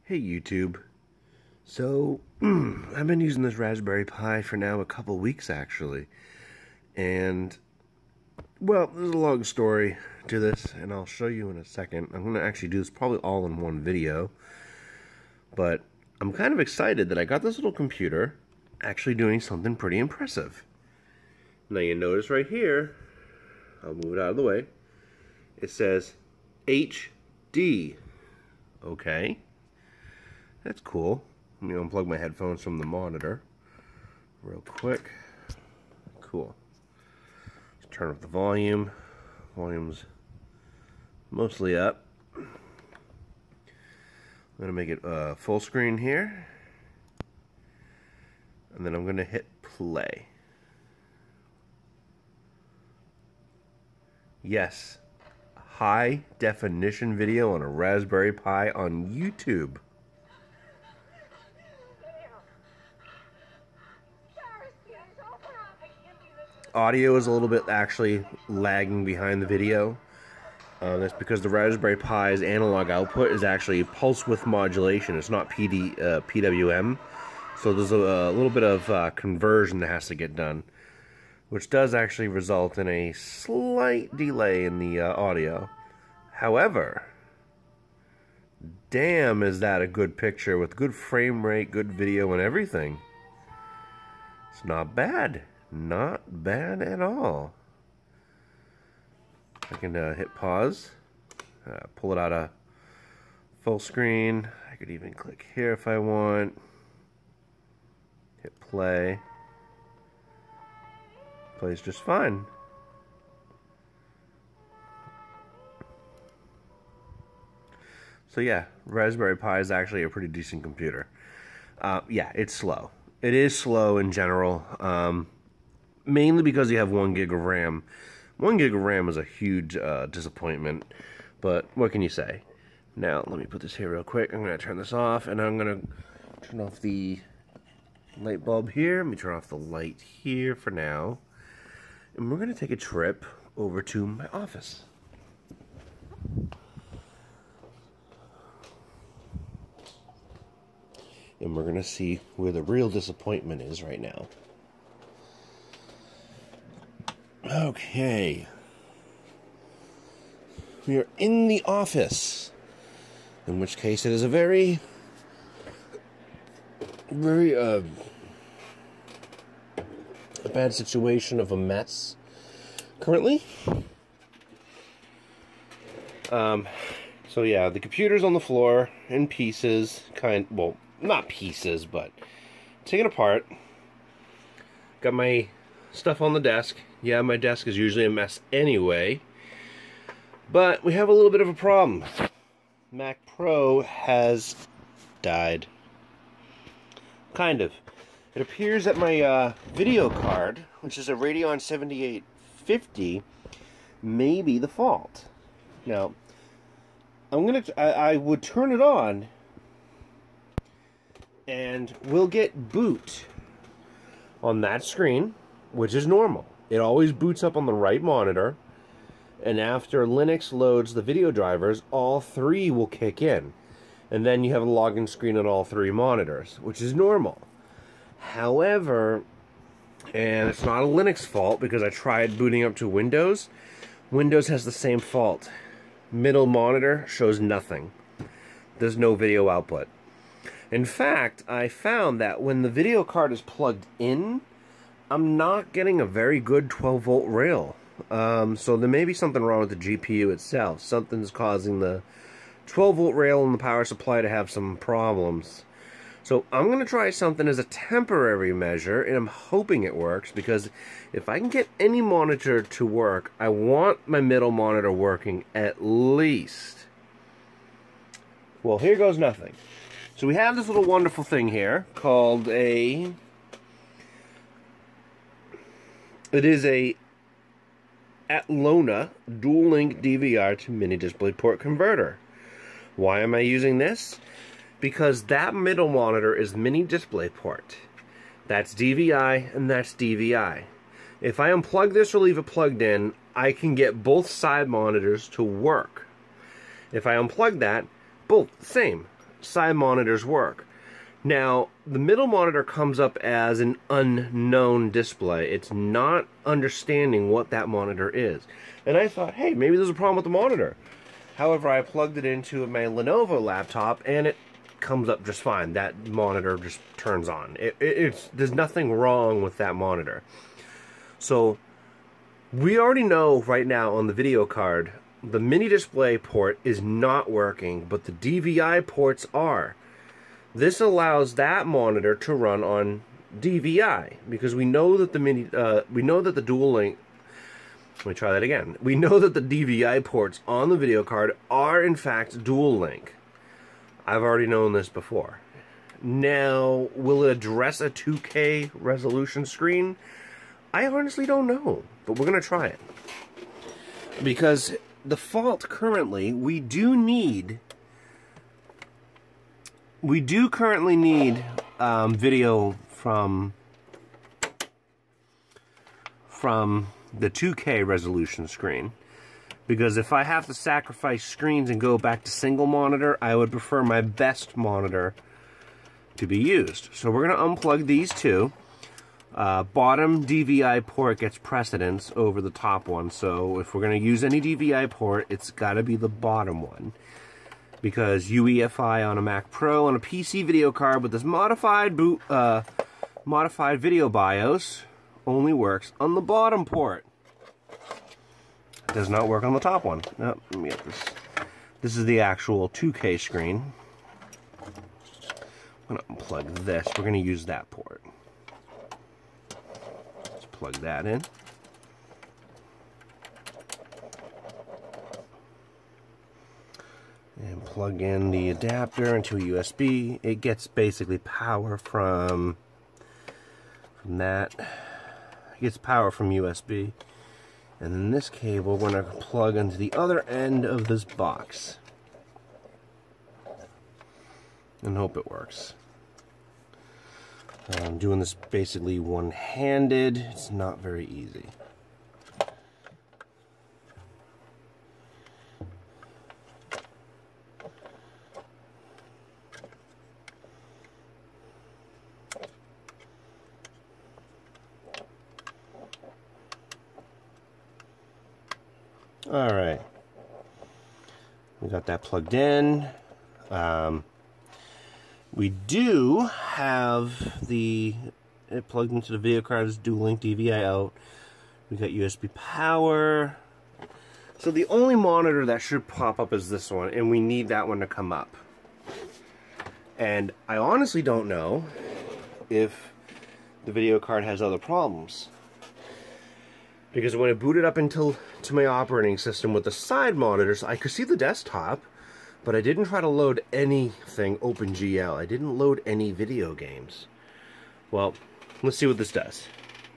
Hey YouTube. So, I've been using this Raspberry Pi for now a couple weeks actually. And, well, there's a long story to this, and I'll show you in a second. I'm going to actually do this probably all in one video. But I'm kind of excited that I got this little computer actually doing something pretty impressive. Now you notice right here, I'll move it out of the way, it says HD. Okay. That's cool. Let me unplug my headphones from the monitor real quick. Cool. Let's turn up the volume. Volume's mostly up. I'm going to make it full screen here. And then I'm going to hit play. Yes. High definition video on a Raspberry Pi on YouTube. Audio is a little bit actually lagging behind the video. That's because the Raspberry Pi's analog output is actually pulse width modulation. It's not PWM. So there's a little bit of conversion that has to get done, which does actually result in a slight delay in the audio. However, damn, is that a good picture with good frame rate, good video, and everything. It's not bad. Not bad at all. I can hit pause, pull it out of full screen. I could even click here if I want. Hit play. Plays just fine. So yeah, Raspberry Pi is actually a pretty decent computer. Yeah, it's slow. It is slow in general. Mainly because you have 1 gig of RAM. 1 gig of RAM is a huge disappointment, but what can you say? Now, let me put this here real quick. I'm going to turn this off, and I'm going to turn off the light bulb here. Let me turn off the light here for now. And we're going to take a trip over to my office. And we're going to see where the real disappointment is right now. Okay, we are in the office, in which case it is a very a bad situation of a mess currently. So yeah, the computer's on the floor in pieces, well, not pieces, but taken apart. Got my stuff on the desk. Yeah, my desk is usually a mess anyway. But we have a little bit of a problem. Mac Pro has died. Kind of. It appears that my video card, which is a Radeon 7850, may be the fault. Now, I would turn it on, and we'll get boot on that screen, which is normal. It always boots up on the right monitor, and after Linux loads the video drivers, all 3 will kick in. And then you have a login screen on all 3 monitors, which is normal. However, and it's not a Linux fault, because I tried booting up to Windows. Windows has the same fault. Middle monitor shows nothing. There's no video output. In fact, I found that when the video card is plugged in, I'm not getting a very good 12-volt rail. So there may be something wrong with the GPU itself. Something's causing the 12-volt rail in the power supply to have some problems. So I'm going to try something as a temporary measure, and I'm hoping it works, because if I can get any monitor to work, I want my middle monitor working at least. Well, here goes nothing. So we have this little wonderful thing here called a... It is a Atlona dual-link DVR to mini DisplayPort converter. Why am I using this? Because that middle monitor is mini DisplayPort. That's DVI and that's DVI. If I unplug this or leave it plugged in, I can get both side monitors to work. If I unplug that, both the same. side monitors work. Now, the middle monitor comes up as an unknown display. It's not understanding what that monitor is. And I thought, hey, maybe there's a problem with the monitor. However, I plugged it into my Lenovo laptop, and it comes up just fine. That monitor just turns on. There's nothing wrong with that monitor. So, we already know right now on the video card, the mini display port is not working, but the DVI ports are. This allows that monitor to run on DVI, because we know that the dual link. Let me try that again. We know that the DVI ports on the video card are in fact dual link. I've already known this before. Now, will it address a 2K resolution screen? I honestly don't know, but we're gonna try it. Because the fault currently, we do currently need video from the 2K resolution screen, because if I have to sacrifice screens and go back to single monitor, I would prefer my best monitor to be used. So we're going to unplug these two. Bottom DVI port gets precedence over the top one, so if we're going to use any DVI port, it's got to be the bottom one, because UEFI on a Mac Pro on a PC video card with this modified video BIOS only works on the bottom port. It does not work on the top one. No, let me get this. This is the actual 2K screen. I'm going to unplug this. We're going to use that port. Let's plug that in. And plug in the adapter into a USB. It gets basically power from that. It gets power from USB. And then this cable we're going to plug into the other end of this box. And hope it works. I'm doing this basically one-handed. It's not very easy. Alright, we got that plugged in. We do have it plugged into the video card's dual link DVI out. We got USB power. So the only monitor that should pop up is this one, and we need that one to come up. And I honestly don't know if the video card has other problems, because when I booted up to my operating system with the side monitors, I could see the desktop, but I didn't try to load anything OpenGL. I didn't load any video games. Well, let's see what this does.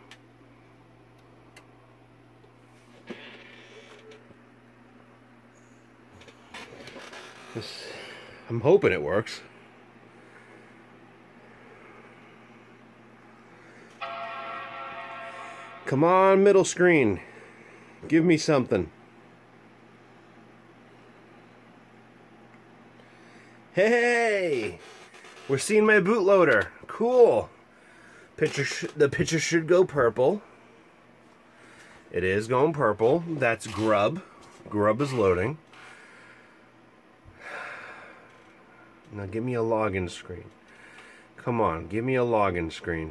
I'm hoping it works. Come on, middle screen. Give me something. Hey! We're seeing my bootloader. Cool. The picture should go purple. It is going purple. That's Grub. Grub is loading. Now give me a login screen. Come on, give me a login screen.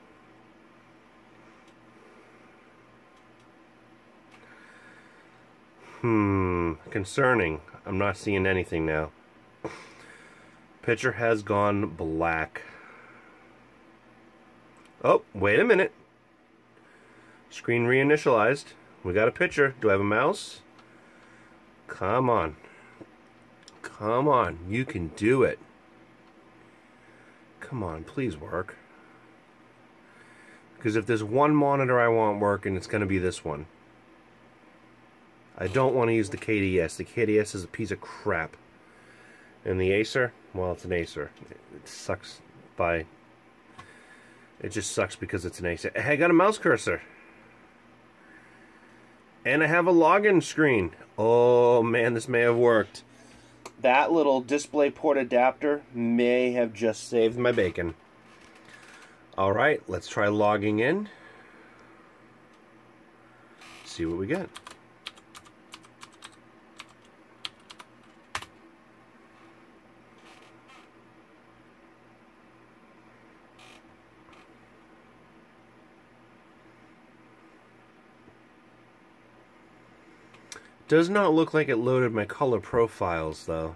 Concerning. I'm not seeing anything now. Picture has gone black. Oh, wait a minute. Screen reinitialized. We got a picture. Do I have a mouse? Come on. Come on. You can do it. Come on, please work. Because if there's one monitor I want working, it's going to be this one. I don't want to use the KDS. The KDS is a piece of crap. And the Acer, well, it's an Acer. It sucks by... It just sucks because it's an Acer. Hey, I got a mouse cursor. And I have a login screen. Oh, man, this may have worked. that little display port adapter may have just saved my bacon. Alright, let's try logging in. See what we get. Does not look like it loaded my color profiles, though.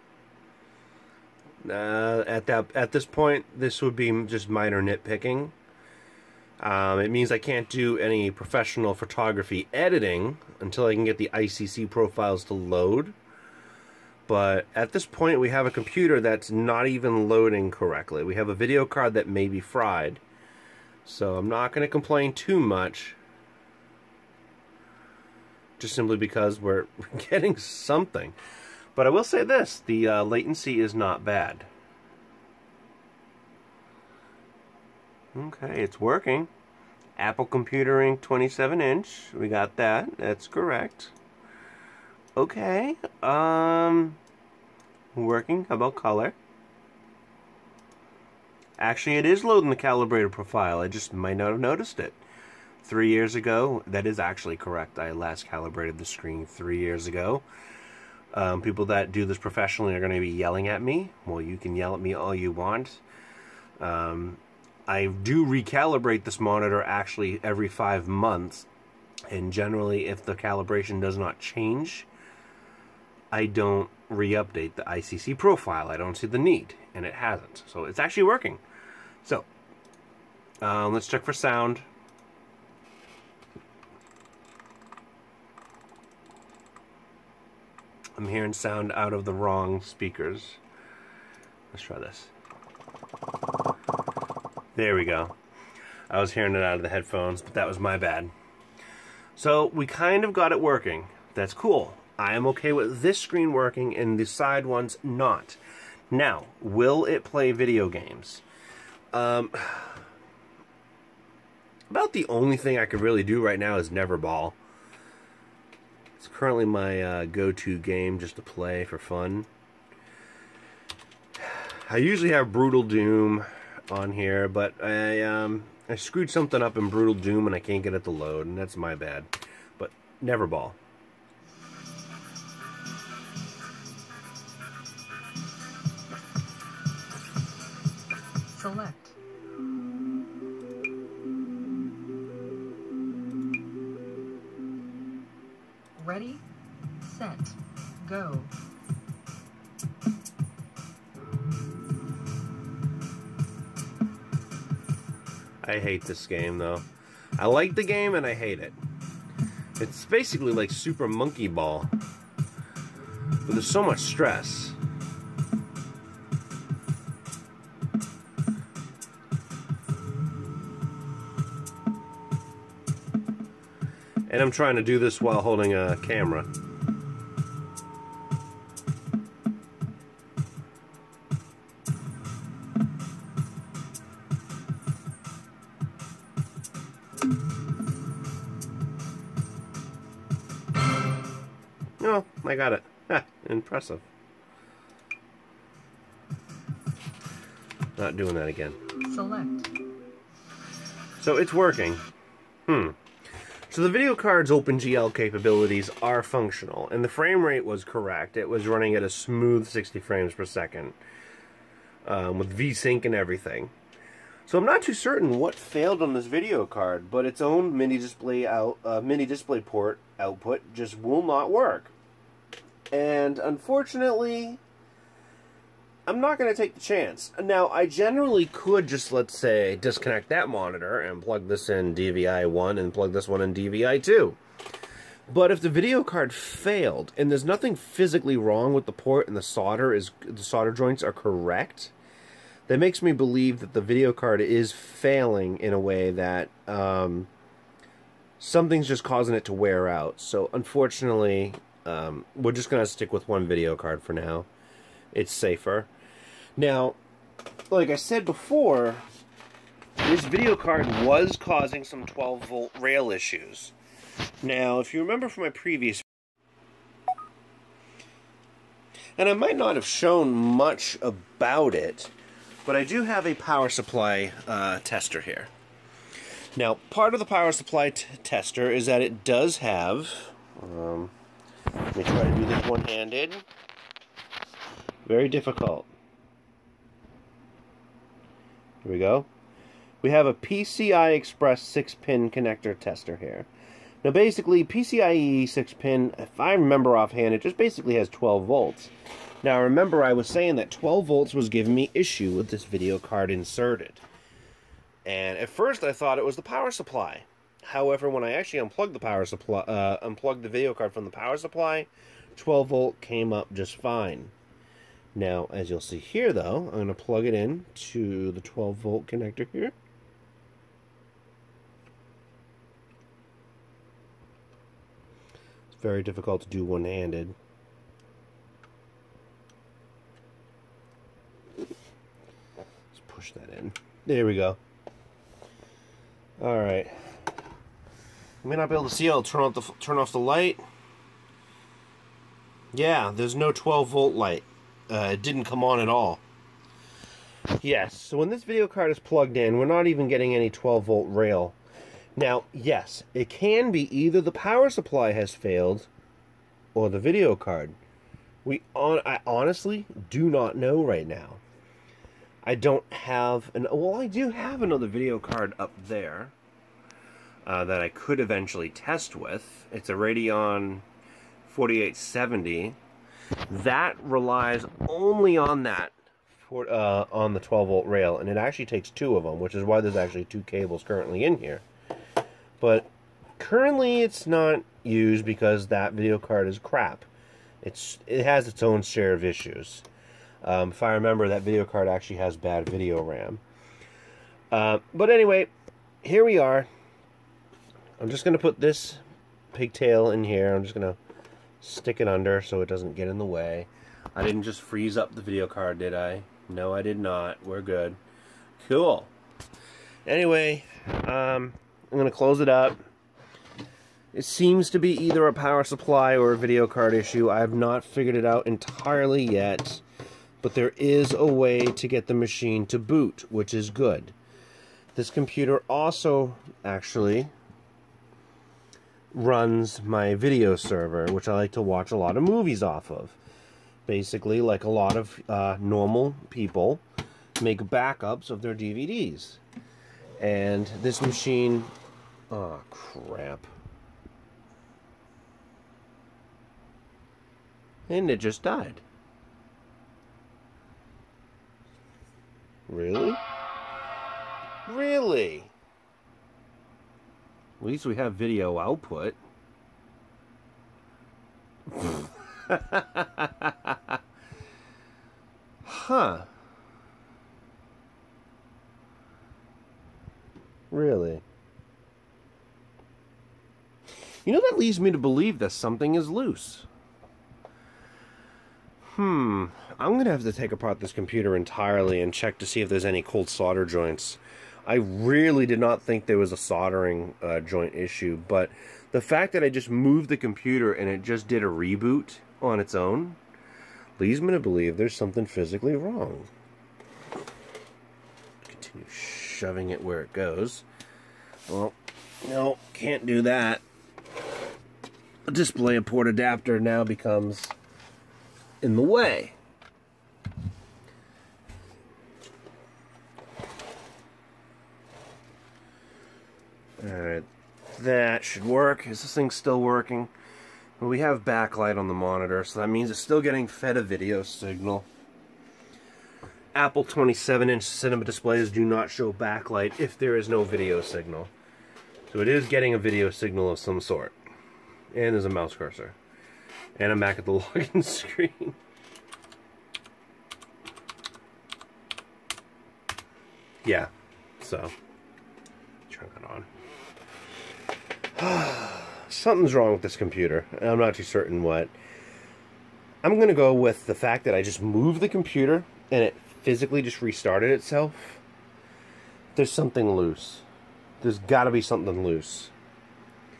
At this point, this would be just minor nitpicking. It means I can't do any professional photography editing until I can get the ICC profiles to load. But at this point, we have a computer that's not even loading correctly. We have a video card that may be fried. So I'm not going to complain too much. Just simply because we're getting something. But I will say this, the latency is not bad. Okay, it's working. Apple Computering 27-inch. We got that. That's correct. Okay. Working. How about color? Actually, it is loading the calibrated profile. I just might not have noticed it. 3 years ago, that is actually correct. I last calibrated the screen 3 years ago. People that do this professionally are going to be yelling at me. Well, you can yell at me all you want. I do recalibrate this monitor actually every 5 months. And generally, if the calibration does not change, I don't re-update the ICC profile. I don't see the need, and it hasn't. So it's actually working. So, let's check for sound. I'm hearing sound out of the wrong speakers. Let's try this. There we go. I was hearing it out of the headphones, but that was my bad. So we kind of got it working. That's cool. I am okay with this screen working and the side ones not. Now, will it play video games? About the only thing I could really do right now is Neverball. It's currently my go-to game just to play for fun. I usually have Brutal Doom on here, but I screwed something up in Brutal Doom and I can't get it to load, and that's my bad. But Neverball. Select. Ready, set, go. I hate this game, though. I like the game and I hate it. It's basically like Super Monkey Ball, but there's so much stress. And I'm trying to do this while holding a camera. Oh, I got it. Ha, impressive. Not doing that again. Select. So it's working. So the video card's OpenGL capabilities are functional, and the frame rate was correct. It was running at a smooth 60 frames per second, with VSync and everything. So I'm not too certain what failed on this video card, but its own mini display port output just will not work. And unfortunately, I'm not going to take the chance. Now, I generally could just, let's say, disconnect that monitor and plug this in DVI 1 and plug this one in DVI 2. But if the video card failed, and there's nothing physically wrong with the port and the solder joints are correct, that makes me believe that the video card is failing in a way that something's just causing it to wear out. So, unfortunately, we're just going to stick with one video card for now. It's safer. Now, like I said before, this video card was causing some 12-volt rail issues. Now, if you remember from my previous... And I might not have shown much about it, but I do have a power supply tester here. Now, part of the power supply tester is that it does have... let me try to do this one-handed. Very difficult. Here we go. We have a PCI Express 6-pin connector tester here. Now basically, PCIe 6-pin, if I remember offhand, it just basically has 12 volts. Now remember I was saying that 12 volts was giving me issue with this video card inserted. And at first I thought it was the power supply. However, when I actually unplugged the power supply, unplugged the video card from the power supply, 12 volt came up just fine. Now, as you'll see here though, I'm going to plug it in to the 12 volt connector here. It's very difficult to do one-handed. Let's push that in. There we go. Alright. You may not be able to see how I'll turn off the light. Yeah, there's no 12 volt light. It didn't come on at all. Yes, so when this video card is plugged in, we're not even getting any 12 volt rail. Now, yes, it can be either the power supply has failed or the video card. I honestly do not know right now. I don't have well, I do have another video card up there that I could eventually test with. It's a Radeon 4870. That relies only on that on the 12 volt rail, and it actually takes two of them, which is why there's actually two cables currently in here. But currently it's not used because that video card is crap. It has its own share of issues. If I remember, that video card actually has bad video RAM. But anyway, here we are. I'm just going to put this pigtail in here. I'm just going to stick it under so it doesn't get in the way. I didn't just freeze up the video card, did I? No, I did not. We're good. Cool. Anyway, I'm going to close it up. It seems to be either a power supply or a video card issue. I have not figured it out entirely yet. But there is a way to get the machine to boot, which is good. This computer also actually runs my video server, which I like to watch a lot of movies off of. Basically, like a lot of normal people make backups of their DVDs. And this machine... oh, crap. And it just died. Really? Really? At least we have video output. Huh. Really? You know, that leads me to believe that something is loose. I'm going to have to take apart this computer entirely and check to see if there's any cold solder joints. I really did not think there was a soldering joint issue, but the fact that I just moved the computer and it just did a reboot on its own leads me to believe there's something physically wrong. Continue shoving it where it goes. Well, no, can't do that. A display port adapter now becomes in the way. Alright, that should work. Is this thing still working? Well, we have backlight on the monitor, so that means it's still getting fed a video signal. Apple 27-inch cinema displays do not show backlight if there is no video signal. So it is getting a video signal of some sort. And there's a mouse cursor. And I'm back at the login screen. Yeah, so turn that on. Something's wrong with this computer. I'm not too certain what. I'm going to go with the fact that I just moved the computer and it physically just restarted itself. There's something loose. There's got to be something loose.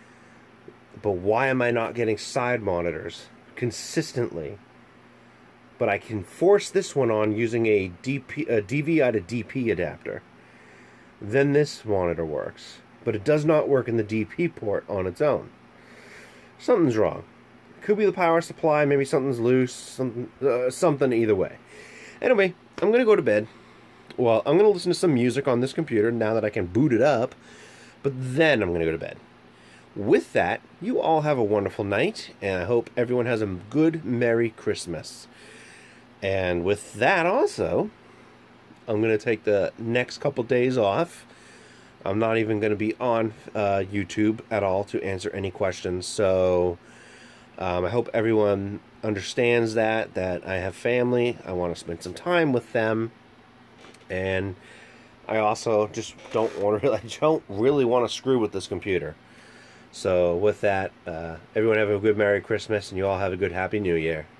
But why am I not getting side monitors consistently but I can force this one on using a DVI to DP adapter. Then this monitor works, but it does not work in the DP port on its own. Something's wrong. Could be the power supply, maybe something's loose, something either way. Anyway, I'm going to go to bed. Well, I'm going to listen to some music on this computer now that I can boot it up, but then I'm going to go to bed. With that, you all have a wonderful night, and I hope everyone has a good Merry Christmas. And with that also, I'm going to take the next couple days off. I'm not even going to be on YouTube at all to answer any questions, so I hope everyone understands that I have family. I want to spend some time with them, and I also just don't really want to screw with this computer. So with that, everyone have a good Merry Christmas, and you all have a good Happy New Year.